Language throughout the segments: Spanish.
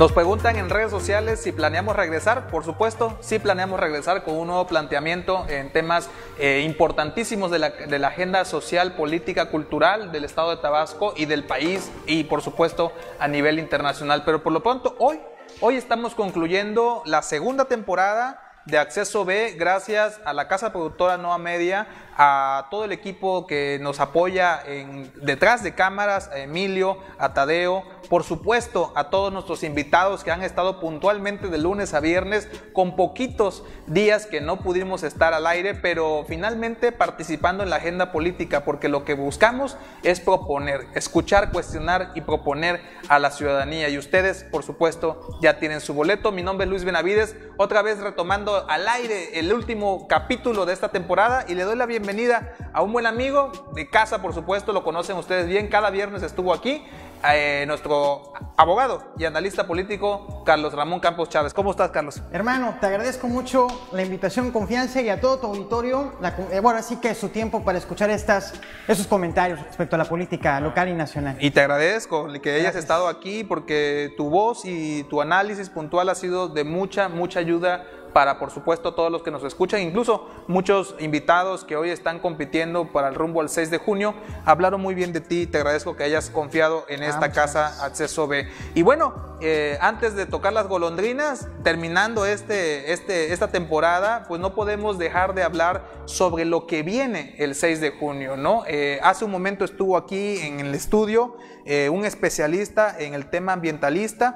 Nos preguntan en redes sociales si planeamos regresar. Por supuesto, sí planeamos regresar con un nuevo planteamiento en temas importantísimos de la agenda social, política, cultural del estado de Tabasco y del país y por supuesto a nivel internacional. Pero por lo pronto hoy estamos concluyendo la segunda temporada de Acceso B, gracias a la casa productora Nova Media, a todo el equipo que nos apoya detrás de cámaras, a Emilio, a Tadeo, por supuesto a todos nuestros invitados que han estado puntualmente de lunes a viernes, con poquitos días que no pudimos estar al aire, pero finalmente participando en la agenda política, porque lo que buscamos es proponer, escuchar, cuestionar y proponer a la ciudadanía, y ustedes por supuesto ya tienen su boleto. Mi nombre es Luis Benavides, otra vez retomando al aire el último capítulo de esta temporada, y le doy la bienvenida a un buen amigo de casa, por supuesto, lo conocen ustedes bien, cada viernes estuvo aquí, nuestro abogado y analista político, Carlos Ramón Campos Chávez. ¿Cómo estás, Carlos? Hermano, te agradezco mucho la invitación, confianza, y a todo tu auditorio, bueno, así que su tiempo para escuchar esos comentarios respecto a la política local y nacional. Y te agradezco que hayas estado aquí, porque tu voz y tu análisis puntual ha sido de mucha ayuda para, por supuesto, todos los que nos escuchan, incluso muchos invitados que hoy están compitiendo para el rumbo al 6 de junio, hablaron muy bien de ti. Te agradezco que hayas confiado en esta casa Acceso B. Y bueno, antes de tocar las golondrinas, terminando esta temporada, pues no podemos dejar de hablar sobre lo que viene el 6 de junio, ¿no? Hace un momento estuvo aquí en el estudio un especialista en el tema ambientalista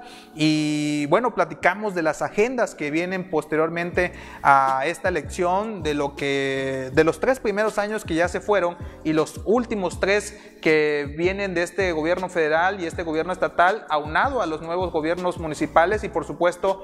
y bueno, platicamos de las agendas que vienen posteriormente a esta elección, de los 3 primeros años que ya se fueron y los últimos 3 que vienen de este gobierno federal y este gobierno estatal, aunado a los nuevos gobiernos municipales y por supuesto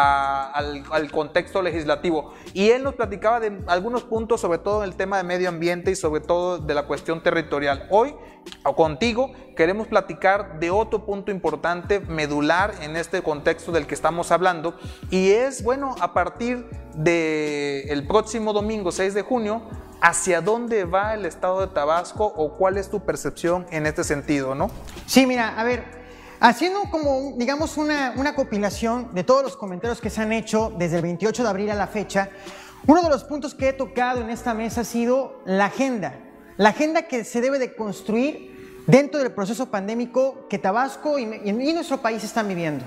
al contexto legislativo. Y él nos platicaba de algunos puntos, sobre todo en el tema de medio ambiente y sobre todo de la cuestión territorial. Hoy, contigo, queremos platicar de otro punto importante, medular en este contexto del que estamos hablando, y es, bueno, a partir del próximo domingo 6 de junio, ¿hacia dónde va el estado de Tabasco o cuál es tu percepción en este sentido, no? Sí, mira, a ver, haciendo como, digamos, una compilación de todos los comentarios que se han hecho desde el 28 de abril a la fecha, uno de los puntos que he tocado en esta mesa ha sido la agenda que se debe de construir dentro del proceso pandémico que Tabasco y nuestro país están viviendo.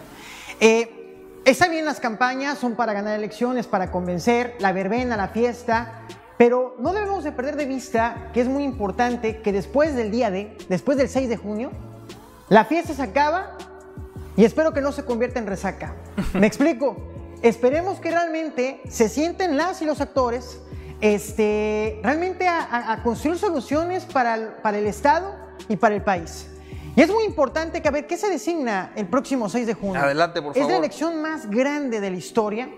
Está bien, las campañas son para ganar elecciones, para convencer, la verbena, la fiesta, pero no debemos de perder de vista que es muy importante que después del 6 de junio, la fiesta se acaba y espero que no se convierta en resaca. ¿Me explico? Esperemos que realmente se sienten las y los actores realmente a construir soluciones para el Estado y para el país. Y es muy importante que a ver qué se designa el próximo 6 de junio. Adelante, por favor. Es la elección más grande de la historia.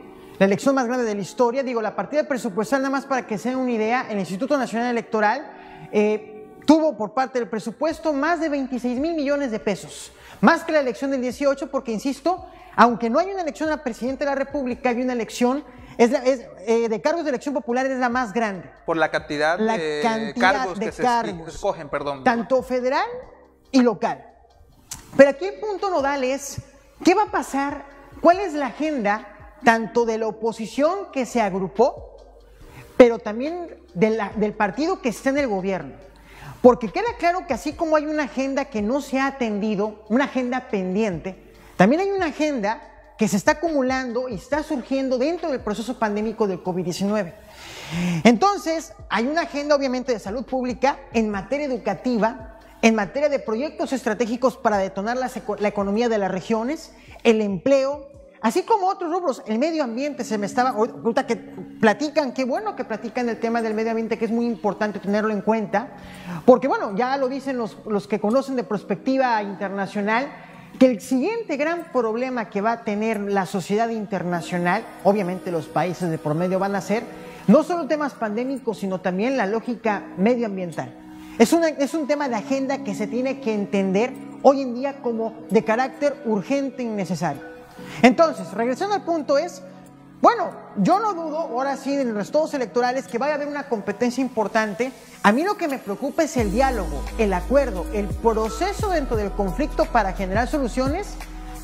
Digo, la partida presupuestal, nada más para que se den una idea, el Instituto Nacional Electoral tuvo por parte del presupuesto más de 26,000 millones de pesos, más que la elección del 18, porque insisto, aunque no hay una elección a presidente de la República, hay una elección de cargos de elección popular, es la más grande. Por la cantidad de cargos que se escogen, perdón. Tanto federal y local. Pero aquí el punto nodal es, ¿qué va a pasar? ¿Cuál es la agenda tanto de la oposición que se agrupó, pero también del partido que está en el gobierno? Porque queda claro que así como hay una agenda que no se ha atendido, una agenda pendiente, también hay una agenda que se está acumulando y está surgiendo dentro del proceso pandémico del COVID-19. Entonces, hay una agenda obviamente de salud pública, en materia educativa, en materia de proyectos estratégicos para detonar la economía de las regiones, el empleo, así como otros rubros. El medio ambiente, ahorita que platican, qué bueno que platican el tema del medio ambiente, que es muy importante tenerlo en cuenta, porque bueno, ya lo dicen los que conocen de perspectiva internacional, que el siguiente gran problema que va a tener la sociedad internacional, obviamente los países de por medio, van a ser no solo temas pandémicos, sino también la lógica medioambiental. Es un tema de agenda que se tiene que entender hoy en día como de carácter urgente y necesario. Entonces, regresando al punto es, bueno, yo no dudo, ahora sí, en los resultados electorales, que vaya a haber una competencia importante. A mí lo que me preocupa es el diálogo, el acuerdo, el proceso dentro del conflicto para generar soluciones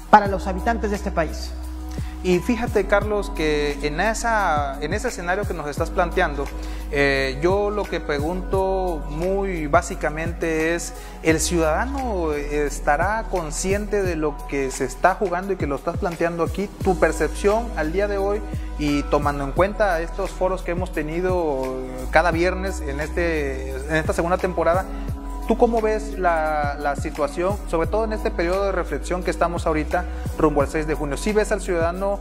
para los habitantes de este país. Y fíjate, Carlos, que en ese escenario que nos estás planteando, yo lo que pregunto muy básicamente es, ¿el ciudadano estará consciente de lo que se está jugando y que lo estás planteando aquí? Tu percepción al día de hoy, y tomando en cuenta estos foros que hemos tenido cada viernes en esta segunda temporada, ¿tú cómo ves la situación, sobre todo en este periodo de reflexión que estamos ahorita rumbo al 6 de junio? ¿Sí ves al ciudadano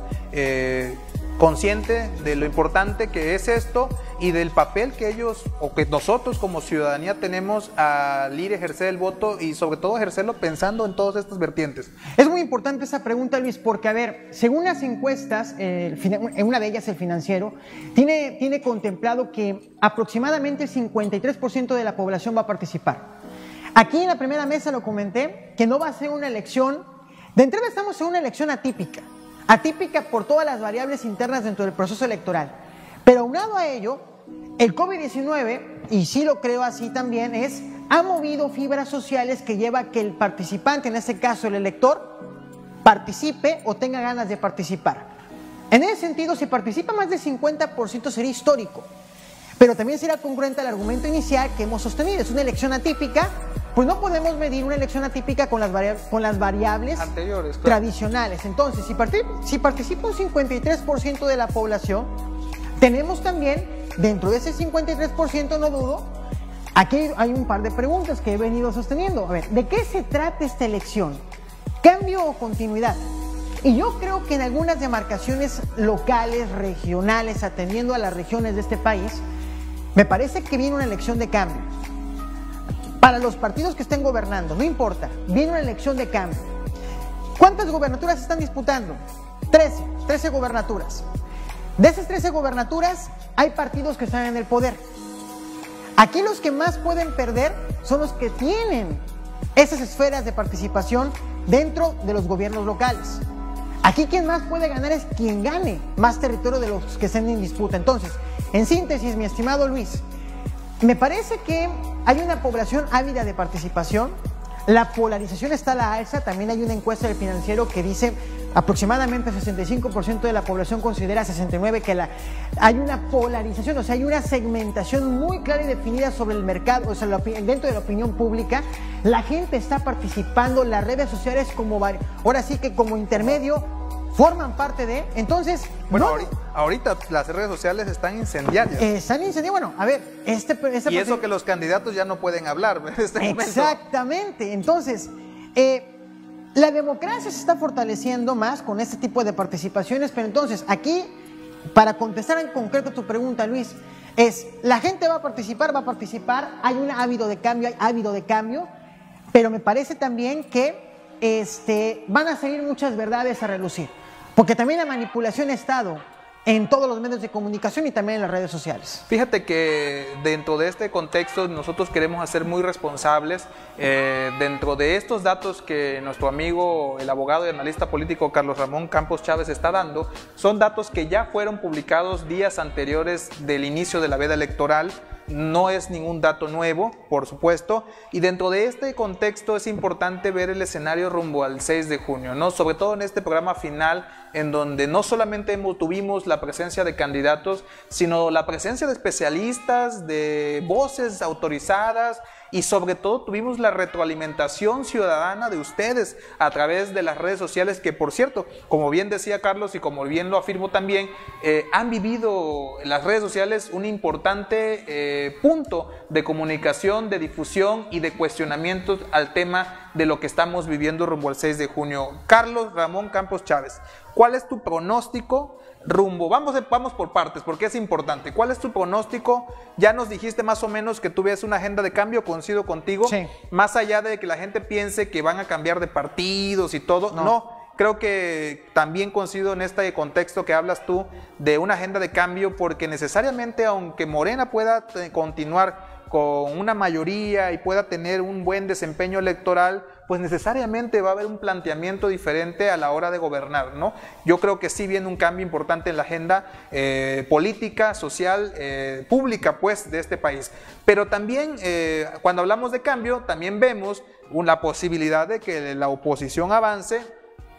consciente de lo importante que es esto y del papel que ellos o que nosotros como ciudadanía tenemos al ir a ejercer el voto y sobre todo ejercerlo pensando en todas estas vertientes? Es muy importante esa pregunta, Luis, porque, a ver, según las encuestas, en una de ellas, El Financiero, tiene contemplado que aproximadamente el 53% de la población va a participar. Aquí en la primera mesa lo comenté, que no va a ser una elección, de entrada estamos en una elección atípica por todas las variables internas dentro del proceso electoral, pero aunado a ello, el COVID-19, y sí lo creo así también, ha movido fibras sociales que lleva a que el participante, en este caso el elector, participe o tenga ganas de participar. En ese sentido, si participa más del 50% sería histórico, pero también será congruente al argumento inicial que hemos sostenido. Es una elección atípica, pues no podemos medir una elección atípica con las variables anteriores, claro, tradicionales. Entonces, si participa un 53% de la población, tenemos también, dentro de ese 53%, no dudo, aquí hay un par de preguntas que he venido sosteniendo. A ver, ¿de qué se trata esta elección? ¿Cambio o continuidad? Y yo creo que en algunas demarcaciones locales, regionales, atendiendo a las regiones de este país, me parece que viene una elección de cambio. Para los partidos que estén gobernando, no importa, viene una elección de cambio. ¿Cuántas gobernaturas se están disputando? 13 gobernaturas. De esas 13 gobernaturas, hay partidos que están en el poder. Aquí los que más pueden perder son los que tienen esas esferas de participación dentro de los gobiernos locales. Aquí quien más puede ganar es quien gane más territorio de los que estén en disputa. Entonces, en síntesis, mi estimado Luis, me parece que hay una población ávida de participación, la polarización está a la alza. También hay una encuesta del Financiero que dice aproximadamente 65% de la población considera, 69% que hay una polarización, o sea, hay una segmentación muy clara y definida sobre el mercado, o sea, dentro de la opinión pública. La gente está participando, las redes sociales ahora sí que como intermedio forman parte de, entonces... Bueno, ahorita las redes sociales están incendiarias. Están incendiarias, bueno, a ver... Y eso que los candidatos ya no pueden hablar en este momento. Exactamente, entonces, la democracia se está fortaleciendo más con este tipo de participaciones, pero entonces aquí, para contestar en concreto tu pregunta, Luis, la gente va a participar, hay un ávido de cambio, pero me parece también que van a salir muchas verdades a relucir. Porque también la manipulación ha estado en todos los medios de comunicación y también en las redes sociales. Fíjate que dentro de este contexto nosotros queremos ser muy responsables. Dentro de estos datos que nuestro amigo, el abogado y analista político Carlos Ramón Campos Chávez está dando, son datos que ya fueron publicados días anteriores del inicio de la veda electoral. No es ningún dato nuevo, por supuesto, y dentro de este contexto es importante ver el escenario rumbo al 6 de junio, ¿no? Sobre todo en este programa final, en donde no solamente tuvimos la presencia de candidatos, sino la presencia de especialistas, de voces autorizadas, y sobre todo tuvimos la retroalimentación ciudadana de ustedes a través de las redes sociales, que por cierto, como bien decía Carlos y como bien lo afirmo también, han vivido las redes sociales un importante punto de comunicación, de difusión y de cuestionamientos al tema de lo que estamos viviendo rumbo al 6 de junio. Carlos Ramón Campos Chávez, ¿cuál es tu pronóstico rumbo? Vamos por partes porque es importante. ¿Cuál es tu pronóstico? Ya nos dijiste más o menos que tú ves una agenda de cambio, coincido contigo. Sí. Más allá de que la gente piense que van a cambiar de partidos y todo, no. Creo que también coincido en este contexto que hablas tú de una agenda de cambio, porque necesariamente, aunque Morena pueda continuar con una mayoría y pueda tener un buen desempeño electoral, pues necesariamente va a haber un planteamiento diferente a la hora de gobernar, ¿no? Yo creo que sí viene un cambio importante en la agenda política, social, pública, pues, de este país. Pero también, cuando hablamos de cambio, también vemos la posibilidad de que la oposición avance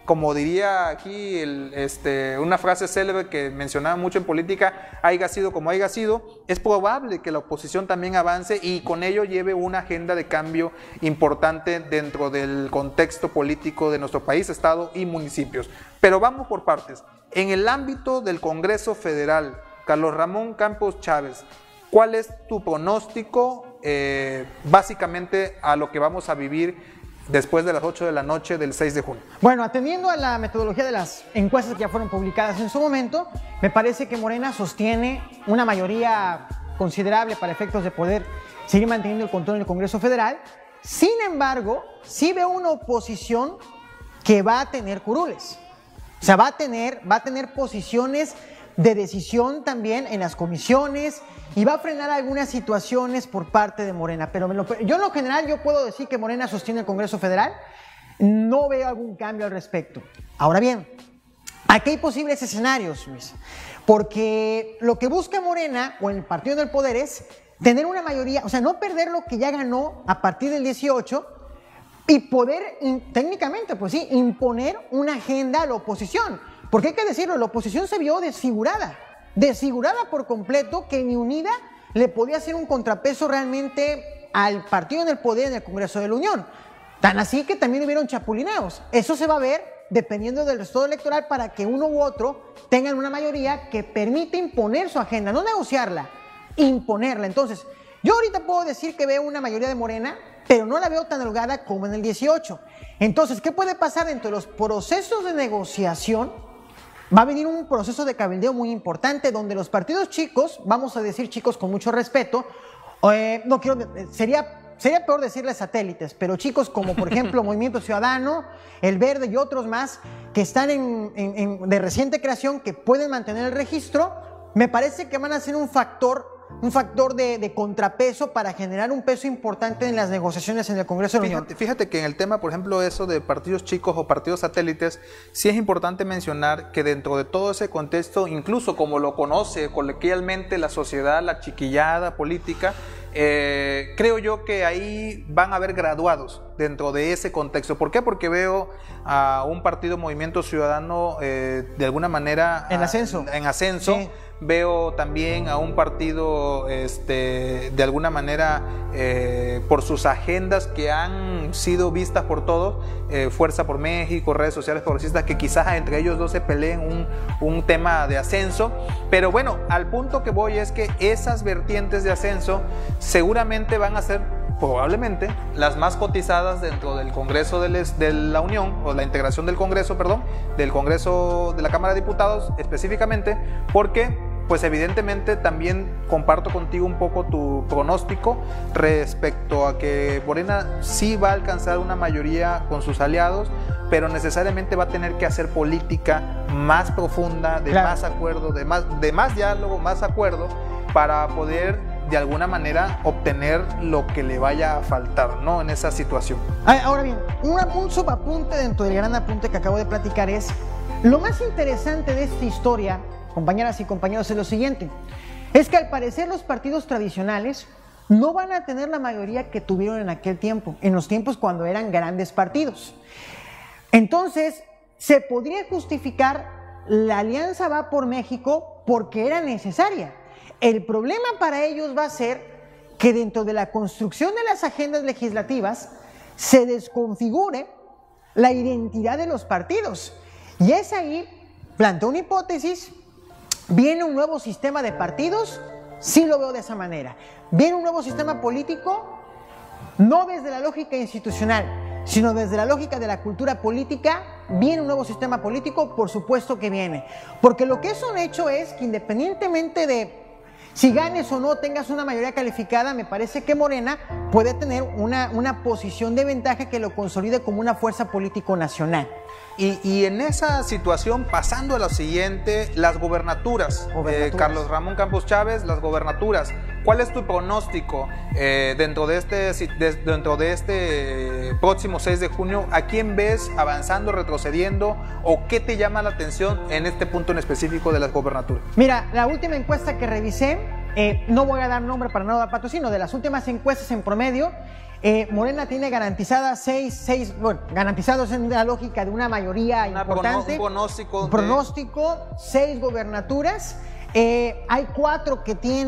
como diría aquí una frase célebre que mencionaba mucho en política, haya sido como haya sido, es probable que la oposición también avance y con ello lleve una agenda de cambio importante dentro del contexto político de nuestro país, estado y municipios. Pero vamos por partes. En el ámbito del Congreso Federal, Carlos Ramón Campos Chávez, ¿cuál es tu pronóstico básicamente a lo que vamos a vivir después de las 8 de la noche del 6 de junio? Bueno, atendiendo a la metodología de las encuestas que ya fueron publicadas en su momento, me parece que Morena sostiene una mayoría considerable para efectos de poder seguir manteniendo el control en el Congreso Federal. Sin embargo, sí veo una oposición que va a tener curules. O sea, va a tener posiciones de decisión también en las comisiones y va a frenar algunas situaciones por parte de Morena. Pero yo en lo general yo puedo decir que Morena sostiene el Congreso Federal. No veo algún cambio al respecto. Ahora bien, aquí hay posibles escenarios, Luis, porque lo que busca Morena o el partido del poder es tener una mayoría, o sea, no perder lo que ya ganó a partir del 18 y poder técnicamente, pues sí, imponer una agenda a la oposición. Porque hay que decirlo, la oposición se vio desfigurada por completo, que ni unida le podía hacer un contrapeso realmente al partido en el poder en el Congreso de la Unión. Tan así que también hubieron chapulineos. Eso se va a ver dependiendo del resultado electoral para que uno u otro tengan una mayoría que permite imponer su agenda, no negociarla, imponerla. Entonces, yo ahorita puedo decir que veo una mayoría de Morena, pero no la veo tan holgada como en el 18. Entonces, ¿qué puede pasar dentro de los procesos de negociación? Va a venir un proceso de cabildeo muy importante donde los partidos chicos, vamos a decir chicos con mucho respeto, no quiero, sería peor decirles satélites, pero chicos como por ejemplo Movimiento Ciudadano, El Verde y otros más que están de reciente creación, que pueden mantener el registro, me parece que van a ser un factor de contrapeso para generar un peso importante en las negociaciones en el Congreso de la Unión. Fíjate que en el tema, por ejemplo, eso de partidos chicos o partidos satélites, sí es importante mencionar que dentro de todo ese contexto, incluso como lo conoce coloquialmente la sociedad, la chiquillada política, creo yo que ahí van a haber graduados dentro de ese contexto. ¿Por qué? Porque veo a un partido Movimiento Ciudadano de alguna manera en ascenso. Sí. Veo también a un partido de alguna manera por sus agendas que han sido vistas por todos, Fuerza por México, redes sociales progresistas, que quizás entre ellos dos se peleen un tema de ascenso. Pero bueno, al punto que voy es que esas vertientes de ascenso seguramente van a ser probablemente las más cotizadas dentro del Congreso de la Unión, o la integración del Congreso, perdón, del Congreso de la Cámara de Diputados específicamente, porque pues evidentemente también comparto contigo un poco tu pronóstico respecto a que Morena sí va a alcanzar una mayoría con sus aliados, pero necesariamente va a tener que hacer política más profunda, de más acuerdo, de más diálogo, más acuerdo, para poder de alguna manera obtener lo que le vaya a faltar, ¿no?, en esa situación. Ahora bien, un subapunte dentro del gran apunte que acabo de platicar es, lo más interesante de esta historia, compañeras y compañeros, es lo siguiente, es que al parecer los partidos tradicionales no van a tener la mayoría que tuvieron en aquel tiempo, en los tiempos cuando eran grandes partidos. Entonces, se podría justificar la alianza Va por México porque era necesaria. El problema para ellos va a ser que dentro de la construcción de las agendas legislativas se desconfigure la identidad de los partidos. Y es ahí, planteo una hipótesis, ¿viene un nuevo sistema de partidos? Sí lo veo de esa manera. ¿Viene un nuevo sistema político? No desde la lógica institucional, sino desde la lógica de la cultura política. ¿Viene un nuevo sistema político? Por supuesto que viene. Porque lo que es un hecho es que independientemente de si ganes o no tengas una mayoría calificada, me parece que Morena puede tener una posición de ventaja que lo consolide como una fuerza político nacional. Y en esa situación, pasando a lo siguiente, las gobernaturas. Carlos Ramón Campos Chávez, las gobernaturas. ¿Cuál es tu pronóstico dentro de este próximo 6 de junio? ¿A quién ves avanzando, retrocediendo? ¿O qué te llama la atención en este punto en específico de las gobernaturas? Mira, la última encuesta que revisé no voy a dar nombre para no dar patrocinio, de las últimas encuestas en promedio, Morena tiene garantizadas garantizados en la lógica de una mayoría importante. Un pronóstico, 6 gobernaturas. Hay 4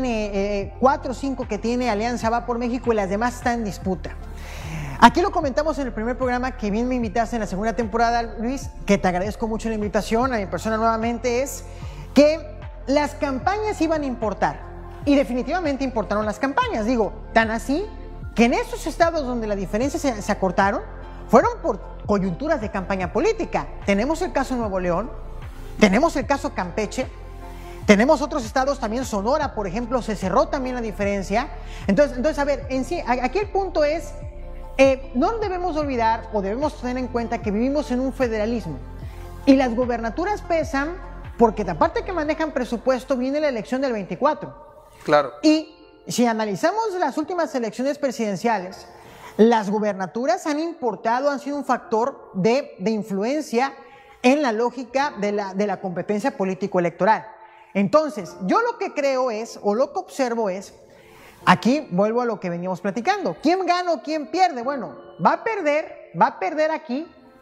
o 5 que tiene Alianza Va por México y las demás están en disputa. Aquí lo comentamos en el primer programa que bien me invitaste en la segunda temporada, Luis, que te agradezco mucho la invitación a mi persona nuevamente, es que las campañas iban a importar y definitivamente importaron las campañas. Digo, tan así que en esos estados donde las diferencias se acortaron fueron por coyunturas de campaña política. Tenemos el caso Nuevo León, tenemos el caso Campeche, tenemos otros estados también, Sonora, por ejemplo, se cerró también la diferencia. Entonces a ver, en sí, aquí el punto es, no debemos olvidar o debemos tener en cuenta que vivimos en un federalismo y las gobernaturas pesan porque aparte que manejan presupuesto viene la elección del 24. Claro. Y si analizamos las últimas elecciones presidenciales, las gubernaturas han sido un factor de influencia en la lógica de la competencia político-electoral. Entonces, yo lo que creo es, o lo que observo es, aquí vuelvo a lo que veníamos platicando. ¿Quién gana o quién pierde? Bueno, va a perder aquí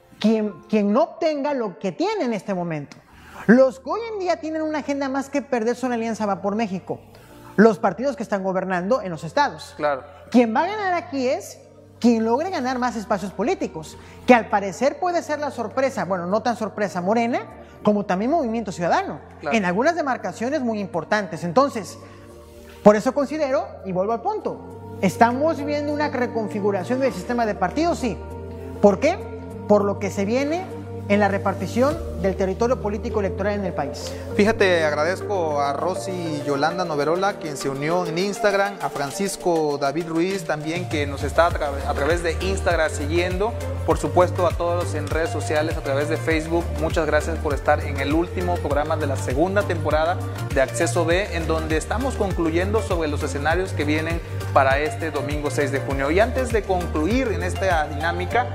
quien no obtenga lo que tiene en este momento. Los que hoy en día tienen una agenda más que perder son Alianza Va por México, los partidos que están gobernando en los estados. Claro. Quien va a ganar aquí es quien logre ganar más espacios políticos, que al parecer puede ser la sorpresa, bueno, no tan sorpresa, Morena, como también Movimiento Ciudadano, claro, en algunas demarcaciones muy importantes. Entonces, por eso considero, y vuelvo al punto, estamos viendo una reconfiguración del sistema de partidos, sí. ¿Por qué? Por lo que se viene en la repartición del territorio político electoral en el país. Fíjate, agradezco a Rosy Yolanda Noverola, quien se unió en Instagram, a Francisco David Ruiz también, que nos está a través de Instagram siguiendo, por supuesto a todos en redes sociales, a través de Facebook. Muchas gracias por estar en el último programa de la segunda temporada de Acceso B, en donde estamos concluyendo sobre los escenarios que vienen para este domingo 6 de junio. Y antes de concluir en esta dinámica,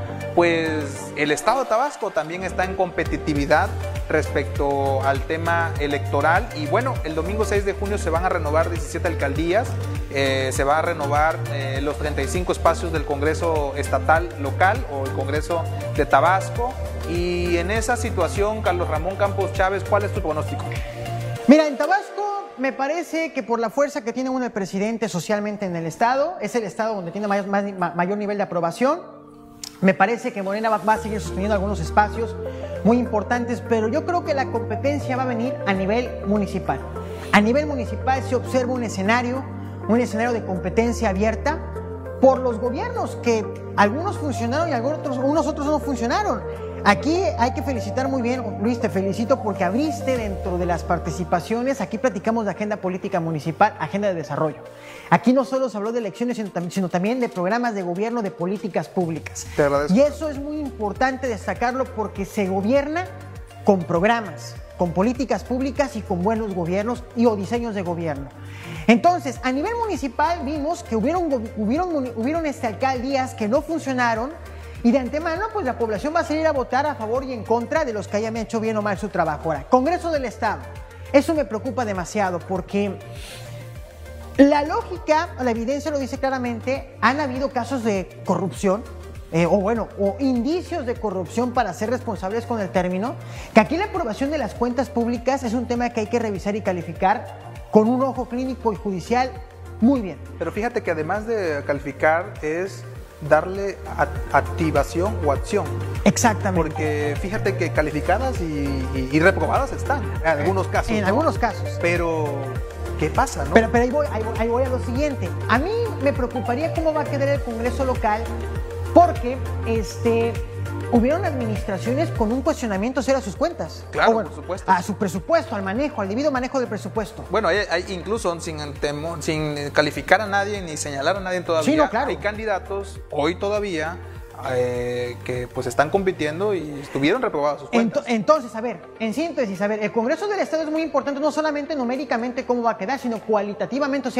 pues el estado de Tabasco también está en competitividad respecto al tema electoral y bueno, el domingo 6 de junio se van a renovar 17 alcaldías, se va a renovar los 35 espacios del Congreso Estatal Local o el Congreso de Tabasco y en esa situación, Carlos Ramón Campos Chávez, ¿cuál es tu pronóstico? Mira, en Tabasco me parece que por la fuerza que tiene uno el presidente socialmente en el estado, es el estado donde tiene mayor nivel de aprobación. Me parece que Morena va a seguir sosteniendo algunos espacios muy importantes, pero yo creo que la competencia va a venir a nivel municipal. A nivel municipal se observa un escenario de competencia abierta por los gobiernos, que algunos funcionaron y algunos otros no funcionaron. Aquí hay que felicitar muy bien, Luis, te felicito porque abriste dentro de las participaciones, aquí platicamos de agenda política municipal, agenda de desarrollo. Aquí no solo se habló de elecciones, sino también de programas de gobierno, de políticas públicas. Te agradezco. Y eso es muy importante destacarlo porque se gobierna con programas, con políticas públicas y con buenos gobiernos o diseños de gobierno. Entonces, a nivel municipal vimos que hubieron alcaldías que no funcionaron. Y de antemano, pues la población va a salir a votar a favor y en contra de los que hayan hecho bien o mal su trabajo. Ahora, Congreso del Estado, eso me preocupa demasiado porque la lógica, la evidencia lo dice claramente, han habido casos de corrupción, o indicios de corrupción para ser responsables con el término, que aquí la aprobación de las cuentas públicas es un tema que hay que revisar y calificar con un ojo clínico y judicial muy bien. Pero fíjate que además de calificar es darle activación o acción. Exactamente. Porque fíjate que calificadas y reprobadas están, en algunos casos. En algunos casos. Pero, ¿qué pasa, no? Pero ahí voy a lo siguiente. A mí me preocuparía cómo va a quedar el Congreso local, porque hubieron administraciones con un cuestionamiento serio a sus cuentas. Claro, por supuesto. A su presupuesto, al debido manejo del presupuesto. Bueno, hay incluso sin calificar a nadie ni señalar a nadie todavía, sí, no, claro, hay candidatos hoy todavía que pues están compitiendo y estuvieron reprobados sus cuentas. Entonces, a ver, en síntesis, el Congreso del Estado es muy importante, no solamente numéricamente cómo va a quedar, sino cualitativamente, o sea,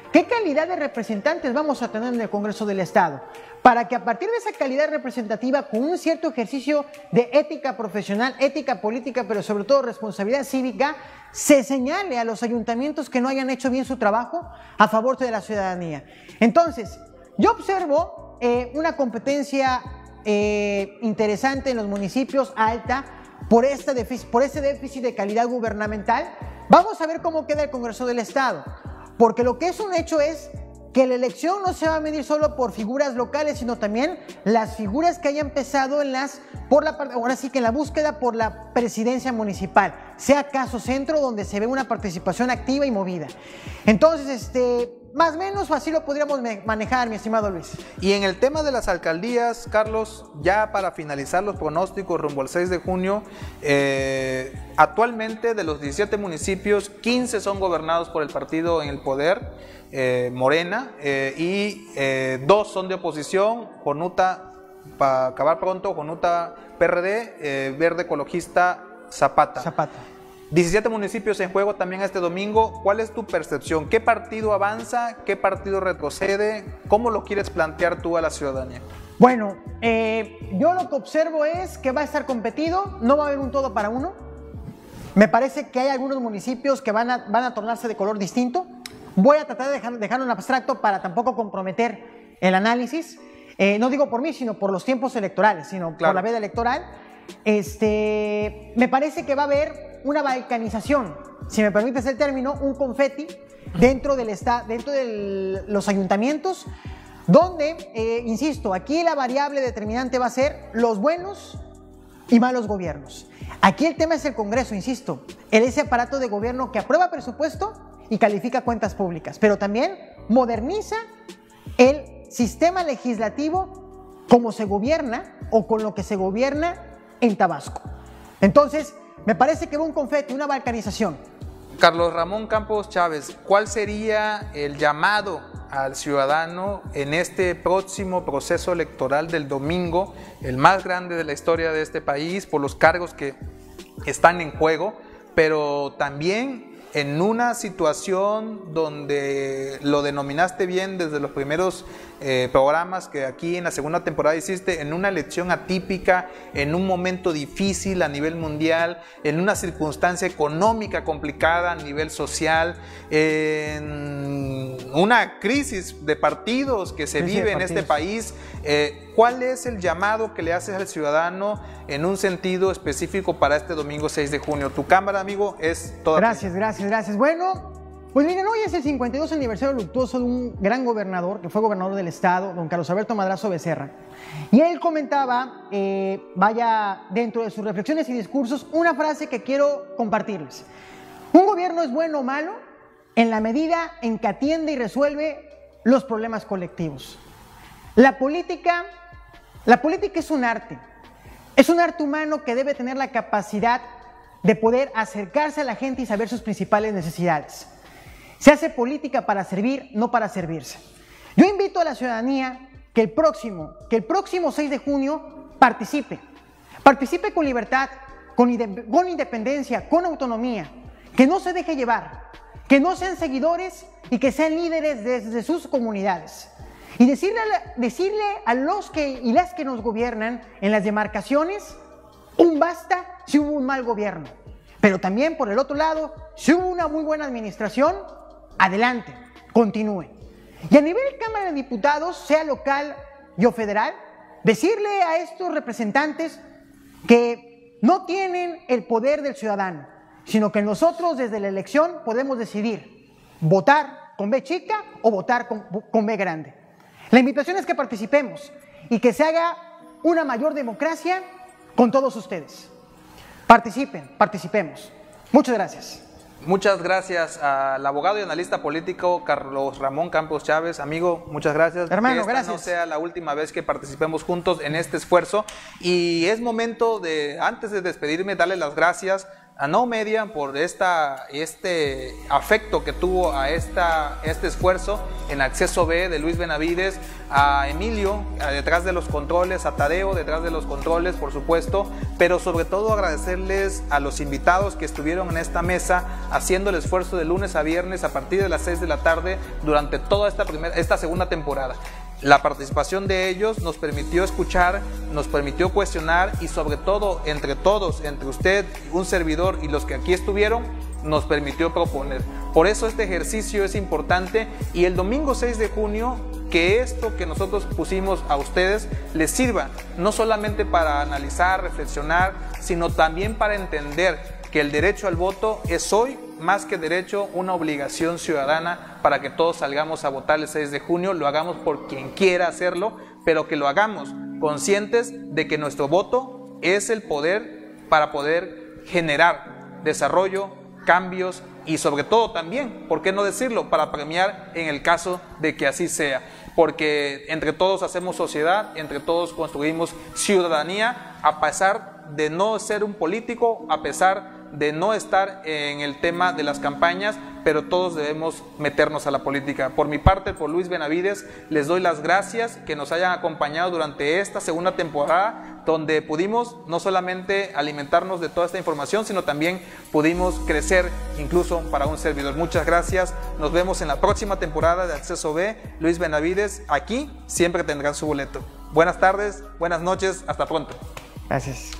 ¿Qué calidad de representantes vamos a tener en el Congreso del Estado? Para que a partir de esa calidad representativa, con un cierto ejercicio de ética profesional, ética política, pero sobre todo responsabilidad cívica, se señale a los ayuntamientos que no hayan hecho bien su trabajo a favor de la ciudadanía. Entonces, yo observo una competencia interesante en los municipios, alta, por este déficit de calidad gubernamental. Vamos a ver cómo queda el Congreso del Estado, porque lo que es un hecho es que la elección no se va a medir solo por figuras locales, sino también las figuras que hayan empezado en la búsqueda por la presidencia municipal, sea caso centro, donde se ve una participación activa y movida. Entonces, más o menos así lo podríamos manejar, mi estimado Luis. Y en el tema de las alcaldías, Carlos, ya para finalizar los pronósticos rumbo al 6 de junio, actualmente de los 17 municipios, 15 son gobernados por el partido en el poder, Morena, y 2 son de oposición, Jonuta, para acabar pronto, Jonuta PRD, Verde Ecologista Zapata. 17 municipios en juego también este domingo. ¿Cuál es tu percepción? ¿Qué partido avanza? ¿Qué partido retrocede? ¿Cómo lo quieres plantear tú a la ciudadanía? Bueno, yo lo que observo es que va a estar competido, no va a haber un todo para uno. Me parece que hay algunos municipios que van a tornarse de color distinto. Voy a tratar de dejarlo en abstracto para tampoco comprometer el análisis. No digo por mí, sino por los tiempos electorales, sino por la veda electoral. Me parece que va a haber una balcanización, si me permites el término, un confeti dentro de los ayuntamientos, donde, insisto, aquí la variable determinante va a ser los buenos y malos gobiernos. Aquí el tema es el Congreso, insisto, ese aparato de gobierno que aprueba presupuesto y califica cuentas públicas, pero también moderniza el sistema legislativo como se gobierna o con lo que se gobierna en Tabasco. Entonces, me parece que va un confeti, una balcanización. Carlos Ramón Campos Chávez, ¿cuál sería el llamado al ciudadano en este próximo proceso electoral del domingo, el más grande de la historia de este país, por los cargos que están en juego, pero también en una situación donde lo denominaste bien desde los primeros programas que aquí en la segunda temporada hiciste, en una elección atípica, en un momento difícil a nivel mundial, en una circunstancia económica complicada a nivel social, en una crisis de partidos que se vive en este país? ¿Cuál es el llamado que le haces al ciudadano en un sentido específico para este domingo 6 de junio? Tu cámara, amigo, es toda. Gracias. Bueno, pues miren, hoy es el 52 aniversario luctuoso de un gran gobernador, que fue gobernador del estado, don Carlos Alberto Madrazo Becerra. Y él comentaba, dentro de sus reflexiones y discursos, una frase que quiero compartirles. Un gobierno es bueno o malo en la medida en que atiende y resuelve los problemas colectivos. La política es un arte humano que debe tener la capacidad de poder acercarse a la gente y saber sus principales necesidades. Se hace política para servir, no para servirse. Yo invito a la ciudadanía que el próximo 6 de junio participe con libertad, con independencia, con autonomía, que no se deje llevar, que no sean seguidores y que sean líderes desde sus comunidades. Y decirle a los y las que nos gobiernan en las demarcaciones un basta si hubo un mal gobierno. Pero también, por el otro lado, si hubo una muy buena administración, adelante, continúe. Y a nivel Cámara de Diputados, sea local o federal, decirle a estos representantes que no tienen el poder del ciudadano, sino que nosotros desde la elección podemos decidir votar con B chica o votar con B grande. La invitación es que participemos y que se haga una mayor democracia con todos ustedes. Participemos. Muchas gracias. Muchas gracias al abogado y analista político Carlos Ramón Campos Chávez. Amigo, muchas gracias. Hermano, que esta gracias. no sea la última vez que participemos juntos en este esfuerzo. Y es momento de, antes de despedirme, darle las gracias Now Media por este afecto que tuvo a este esfuerzo en Acceso B de Luis Benavides, a Emilio detrás de los controles, a Tadeo detrás de los controles, por supuesto, pero sobre todo agradecerles a los invitados que estuvieron en esta mesa haciendo el esfuerzo de lunes a viernes a partir de las 6 de la tarde durante toda esta segunda temporada. La participación de ellos nos permitió escuchar, nos permitió cuestionar y sobre todo entre todos, entre usted, un servidor y los que aquí estuvieron, nos permitió proponer. Por eso este ejercicio es importante y el domingo 6 de junio que esto que nosotros pusimos a ustedes les sirva no solamente para analizar, reflexionar, sino también para entender que el derecho al voto es hoy, más que derecho, una obligación ciudadana para que todos salgamos a votar el 6 de junio, lo hagamos por quien quiera hacerlo, pero que lo hagamos conscientes de que nuestro voto es el poder para poder generar desarrollo, cambios y sobre todo también, ¿por qué no decirlo?, para premiar en el caso de que así sea. Porque entre todos hacemos sociedad, entre todos construimos ciudadanía, a pesar de no ser un político, a pesar de no estar en el tema de las campañas, pero todos debemos meternos a la política. Por mi parte, por Luis Benavides, les doy las gracias que nos hayan acompañado durante esta segunda temporada, donde pudimos no solamente alimentarnos de toda esta información, sino también pudimos crecer incluso para un servidor. Muchas gracias, nos vemos en la próxima temporada de Acceso B. Luis Benavides, aquí siempre tendrán su boleto. Buenas tardes, buenas noches, hasta pronto. Gracias.